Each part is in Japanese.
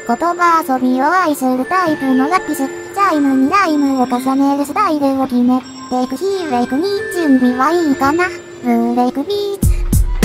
言葉遊びを愛するタイプのラピス。チャイムにライムを重ねるスタイルを決めていくヒーレイクに準備はいいかな。ブレイクビーツ。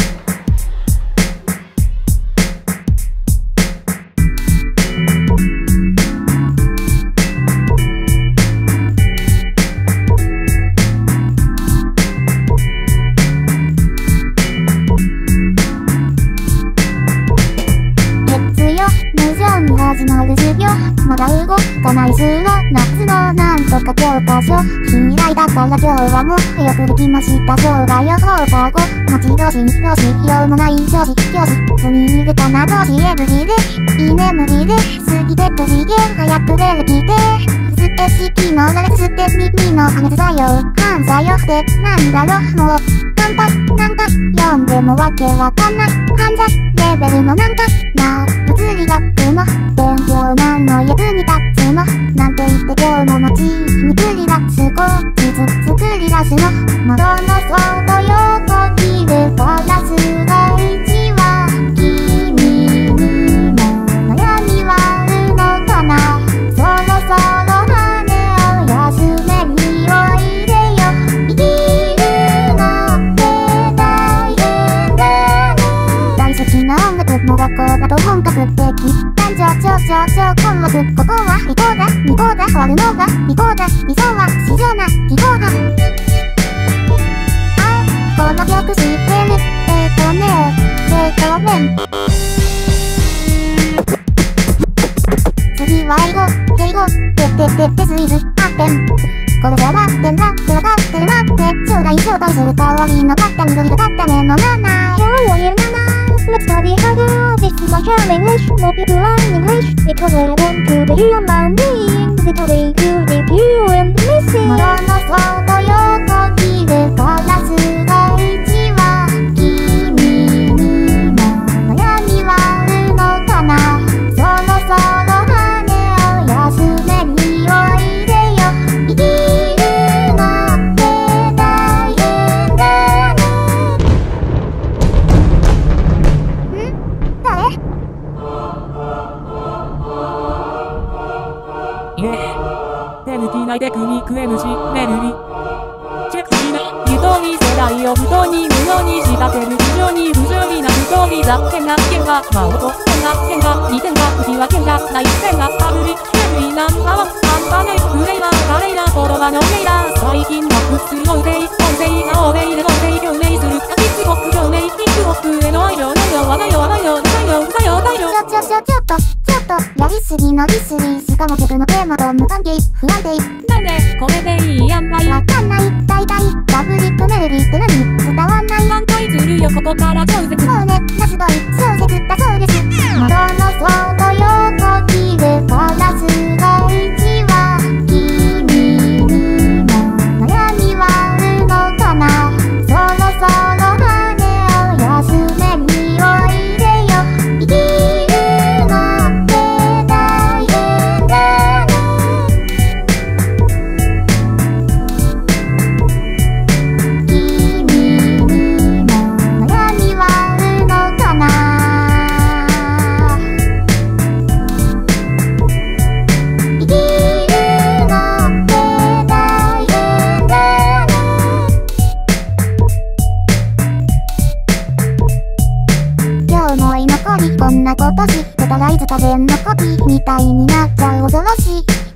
始まる授業、まだ動かない数の夏のなんとか教科書開いたから今日はもうよくできました。生涯予報課後待ち遠しどうしようもない女子教師積み入れたなどしえぶりでいいね無理で過ぎてく次元早く出る気でステ式の慣れステ耳の加熱作用反作用ってなんだろもうなんか読んでもわけわかんない犯罪レベルのなんかな物理学の勉強何の役に立つのなんて言って今日の街に繰り出す後日作り出すの窓の外横切るガラスが一は君にも悩みはあるのかなそろそろ羽を休めにおいでよ生きるのって大変だね大好きな音楽も学校だと本格的困惑ここはリコーダー変わるのがリコーダー理想は至上な記号派この曲知ってるベートーベン次は英語スイズアッペンこれじゃなってんだってわかってるなって将来招待する代わりのかった緑がかった目の7今日を言う7Let's study harder, this is my charm English, more people learn English Because I want to be human being Literally good if you and missing 窓の外横切るガラスが一は君にも悩みはあるのかなそろそろ羽を休めにおいでよ生きるのって大変だね手抜きないテクニック MC メルリチェックしないゆとり世代を不当に無用に仕掛ける非常に不条理な不条理だ変な喧嘩魔音変化2点が浮き分けがない点がかぶりレビーナンバーワン半端ないフレイバー華麗な言葉のレイダー最近バックする音声が欧米で音声共鳴するキックホック共鳴キックホックへの愛情ないよちょっとやりすぎのリスリーしかも曲のテーマと無関係不安定なんでこれでいいやんばいわかんない大体ダブリックメロディーって何伝わんない挽回するよここから超絶もうねなすごい小説だそうです窓の外横切るガラスが一は君にも悩みはあるのかなそろそろ羽を休めにおいでよ生きるのって大変だね君にも悩みはあるのかな生きるのって大変だね今日も居残りこんなことしてたらいつか全のコピーみたいになっちゃう恐ろしい